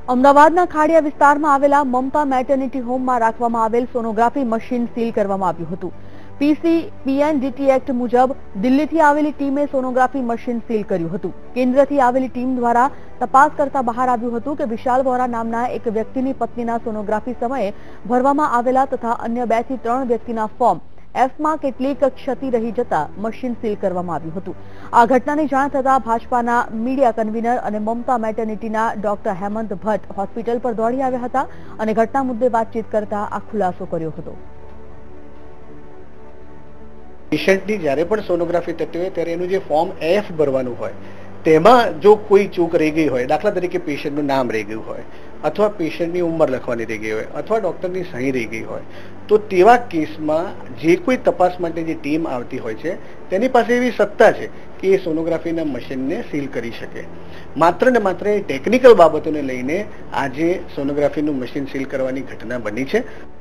અમદાવાદના ખાડિયા વિસ્તારમાં આવેલા મમતા મેટર્નિટી હોમમાં રાખવામાં આવેલ સોનોગ્રાફી મશીન સીલ કરવામાં આવ્યું હતું। પીસીપીએનડીટી એક્ટ મુજબ દિલ્હીથી આવેલી ટીમે સોનોગ્રાફી મશીન સીલ કર્યું હતું। કેન્દ્રથી આવેલી ટીમ દ્વારા તપાસ કરતા બહાર આવ્યું હતું કે વિશાલ વોરા નામના એક વ્યક્તિની પત્નીના સોનોગ્રાફી સમયે ભરવામાં આવેલા તથા અન્ય 2 થી 3 વ્યક્તિના ફોર્મ એફમાં કેટલીક ક્ષતિ રહી જતા મશીન સીલ કરવામાં આવ્યું હતું। આ ઘટનાની જાણ થતા ભાજપાના મીડિયા કન્વીનર અને મમતા મેટર્નિટીના ડોક્ટર હેમંત ભટ્ટ હોસ્પિટલ પર દોડી આવ્યા હતા અને ઘટના મુદ્દે વાતચીત કરતા આ ખુલાસો કર્યો હતો। પેશન્ટની જ્યારે પણ સોનોગ્રાફી થતી હોય ત્યારે એનું જે ફોર્મ એફ ભરવાનું હોય તેમાં જો કોઈ ચૂક રહી ગઈ હોય, દાખલા તરીકે પેશન્ટનું નામ રહી ગયું હોય અથવા પેશન્ટની ઉંમર લખવાની રહી ગઈ હોય અથવા ડૉક્ટરની સહી રહી ગઈ હોય તો તેવા કેસમાં જે કોઈ તપાસ માટે જે ટીમ આવતી હોય છે તેની પાસે એવી સત્તા છે કે એ સોનોગ્રાફીના મશીનને સીલ કરી શકે। માત્ર ને માત્ર ટેકનિકલ બાબતોને લઈને આજે સોનોગ્રાફીનું મશીન સીલ કરવાની ઘટના બની છે।